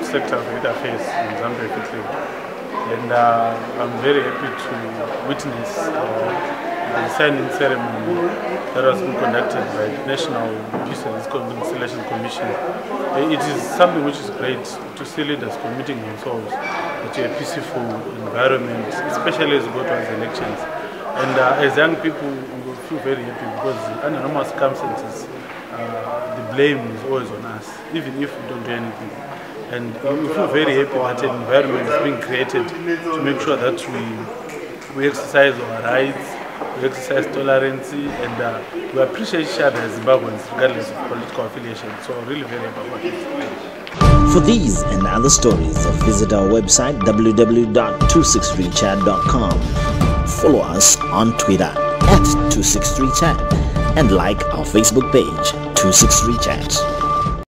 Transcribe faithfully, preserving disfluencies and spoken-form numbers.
Sector of Youth Affairs in ZanuPF. And uh, I'm very happy to witness uh, the signing ceremony that was being conducted by the National Peace and Reconciliation Commission. It is something which is great to see leaders committing themselves to a peaceful environment, especially as we go towards elections. And uh, as young people, we feel very happy because under normal circumstances, uh, the blame is always on us, even if we don't do anything. And we feel very happy that an environment is being created to make sure that we, we exercise our rights, we exercise tolerance, and uh, we appreciate each other as Zimbabweans regardless of political affiliation. So really very happy about it. For these and other stories, visit our website w w w dot two six three chat dot com. Follow us on Twitter at two six three chat and like our Facebook page two six three chat.